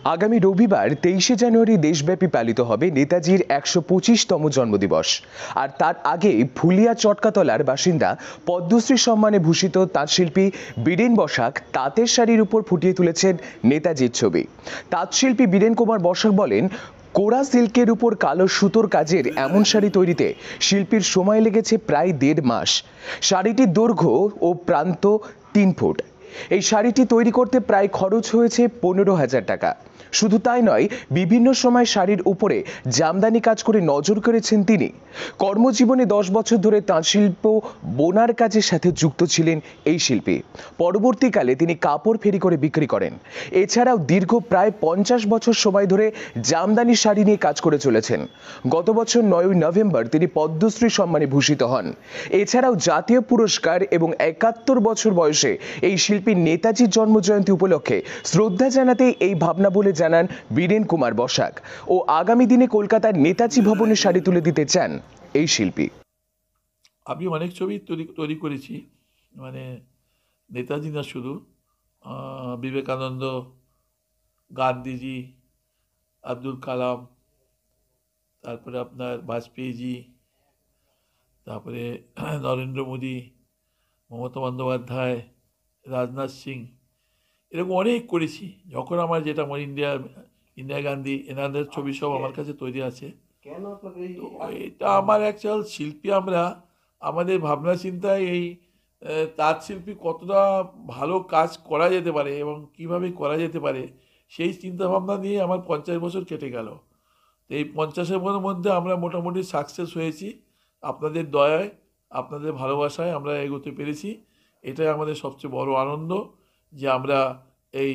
আগামী রবিবার 23শে জানুয়ারি দেশব্যাপী পালিত হবে নেতাজির 125তম জন্মদিবস। আর তার আগে ফুলিয়া চটকাতলার বাসিন্দা পদ্মশ্রী সম্মানে ভূষিত তাঁতশিল্পী বীরেন বসাক তাঁতের শাড়ির উপর ফুটিয়ে তুলেছেন নেতাজির ছবি। তাঁতশিল্পী বীরেন কুমার বসাক বলেন, কোরা সিল্কের উপর কালো সুতোর কাজের এমন শাড়ি তৈরিতে শিল্পীর সময় লেগেছে প্রায় 1.5 মাস। শাড়িটির দৈর্ঘ্য ও প্রান্ত 3 ফুট। এই শাড়িটি তৈরি করতে প্রায় খরচ হয়েছে 15,000 টাকা। শুধু তাই নয়, বিভিন্ন সময় শাড়ির উপরে জামদানি কাজ করে নজর কেড়েছেন তিনি। কর্মজীবনে 10 বছর ধরে তাঁতশিল্প বোনার কাজের সাথে যুক্ত ছিলেন এই শিল্পী। পরবর্তীকালে তিনি কাপড় ফেরি করে বিক্রি করেন। এছাড়াও দীর্ঘ প্রায় 50 বছর সময় ধরে জামদানি শাড়ি নিয়ে কাজ করে চলেছেন। গত বছর 9ই নভেম্বর তিনি পদ্মশ্রী সম্মানে ভূষিত হন। এছাড়াও জাতীয় পুরস্কার এবং 71 বছর বয়সে এই শিল্পী নেতাজির জন্মজয়ন্তী উপলক্ষে শ্রদ্ধা জানাতে এই ভাবনা বলে জানান বীরেন কুমার বসাক। ও আগামী দিনে কলকাতার নেতাজি ভবনে শাড়ি তুলে দিতে চান এই শিল্পী। আমি অনেক ছবি তৈরি করেছি, মানে নেতাজি না শুধু, বিবেকানন্দ, গান্ধীজি, আব্দুল কালাম, তারপরে আপনার বাজপেয়ীজি, তারপরে নরেন্দ্র মোদী, মমতা বন্দ্যোপাধ্যায়, রাজনাথ সিং, এরকম অনেক করেছি। যখন আমার যেটা আমার ইন্দিরা গান্ধী, এনাদের ছবি সব আমার কাছে তৈরি আছে। তো এটা আমার অ্যাকচুয়াল শিল্পী, আমরা আমাদের ভাবনা চিন্তায় এই তাঁত শিল্পী কতটা ভালো কাজ করা যেতে পারে এবং কিভাবে করা যেতে পারে সেই চিন্তা ভাবনা নিয়ে আমার 50 বছর কেটে গেল। তো এই 50 বছরের মধ্যে আমরা মোটামুটি সাকসেস হয়েছি। আপনাদের দয়ায়, আপনাদের ভালোবাসায় আমরা এগোতে পেরেছি। এটাই আমাদের সবচেয়ে বড় আনন্দ যে আমরা এই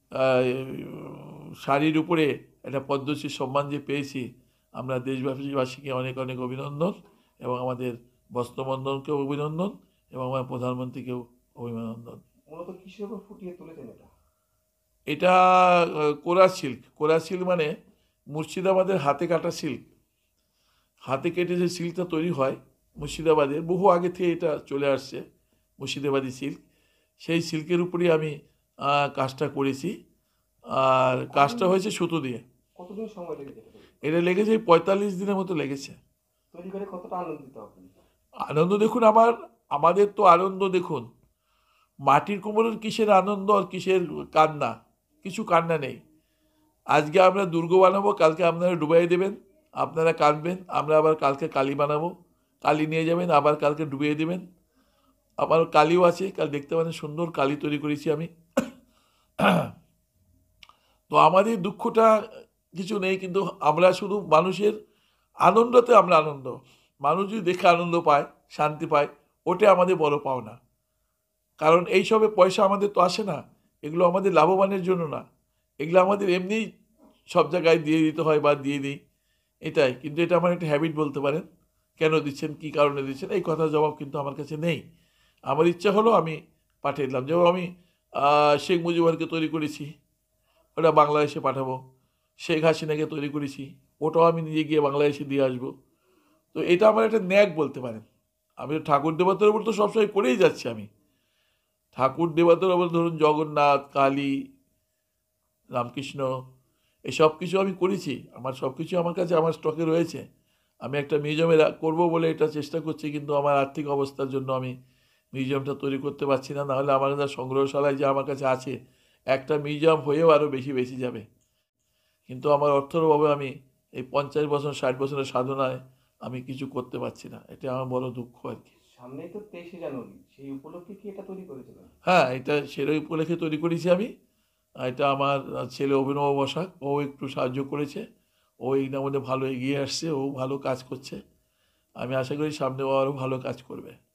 শাড়ির উপরে একটা পদ্মশ্রী সম্মান যে পেয়েছি। আমরা দেশবাসীকে অনেক অনেক অভিনন্দন, এবং আমাদের বস্ত্রবন্ধনকেও অভিনন্দন, এবং আমার প্রধানমন্ত্রীকেও অভিনন্দন। মূলত কিসের উপর ফুটিয়ে তুলেছেন এটা? এটা কোরা সিল্ক। কোরা সিল্ক মানে মুর্শিদাবাদের হাতে কাটা সিল্ক। হাতে কেটে যে সিল্কটা তৈরি হয় মুর্শিদাবাদের, বহু আগে থেকে এটা চলে আসছে মুর্শিদাবাদী সিল্ক। সেই সিল্কের উপরেই আমি কাজটা করেছি। আর কাজটা হয়েছে সুতো দিয়ে। কতদিন সময় লেগেছে? এটা লেগেছে 45 দিনের মতো লেগেছে। তৈরি করে কতটা আনন্দিত আপনি? আনন্দ দেখুন, আমাদের তো আনন্দ দেখুন, মাটির কুমোরের কিসের আনন্দ আর কিসের কান্না, কিছু কান্না নেই। আজকে আমরা দুর্গ বানাবো, কালকে আপনারা ডুবাই দেবেন, আপনারা কাঁদবেন। আমরা আবার কালকে কালী বানাবো, কালী নিয়ে যাবেন, আবার কালকে ডুবিয়ে দেবেন। আমার কালীও আছে, কাল দেখতে পারেন সুন্দর কালী তৈরি করেছি আমি। তো আমাদের দুঃখটা কিছু নেই, কিন্তু আমরা শুধু মানুষের আনন্দতে আমরা আনন্দ। মানুষ যদি দেখে আনন্দ পায়, শান্তি পায়, ওটা আমাদের বড় পাওনা। কারণ এইসবে পয়সা আমাদের তো আসে না, এগুলো আমাদের লাভবানের জন্য না, এগুলো আমাদের এমনিই সব জায়গায় দিয়ে দিতে হয় বা দিয়ে দিই, এটাই। কিন্তু এটা আমার একটা হ্যাবিট বলতে পারেন। কেন দিচ্ছেন, কী কারণে দিচ্ছেন, এই কথার জবাব কিন্তু আমার কাছে নেই। আমার ইচ্ছা হলো আমি পাঠিয়ে দিলাম। যেমন আমি শেখ মুজিবুরকে তৈরি করেছি, ওটা বাংলাদেশে পাঠাবো। শেখ হাসিনাকে তৈরি করেছি, ওটাও আমি নিজে গিয়ে বাংলাদেশে দিয়ে আসবো। তো এটা আমার একটা ন্যাক বলতে পারেন। আমি ঠাকুর দেবতার উপর তো সবসময় করেই যাচ্ছি। আমি ঠাকুর দেবতার উপর ধরুন জগন্নাথ, কালী, রামকৃষ্ণ, এই সব কিছু আমি করেছি। আমার সব কিছু আমার কাছে আমার স্টকে রয়েছে। আমি একটা মিউজিয়ামে করবো বলে এটা চেষ্টা করছি, কিন্তু আমার আর্থিক অবস্থার জন্য আমি মিউজিয়ামটা তৈরি করতে পারছি না। নাহলে আমার যা সংগ্রহশালায় যে আমার কাছে আছে, একটা মিউজিয়াম হয়েও আরও বেশি যাবে। কিন্তু আমার অর্থের অভাবে আমি এই 50 বছর 60 বছরের সাধনায় আমি কিছু করতে পারছি না। এটা আমার বড় দুঃখ আর কি। সামনেই তো 23শে জানুয়ারি, সেই উপলক্ষে কি এটা তৈরি করেছিলেন? হ্যাঁ, এটা সেরই উপলক্ষে তৈরি করেছি আমি। এটা আমার ছেলে অভিনব বসাক, ও একটু সাহায্য করেছে। ও এটার মধ্যে ভালো এগিয়ে আসছে, ও ভালো কাজ করছে। আমি আশা করি সামনে ও আরও ভালো কাজ করবে।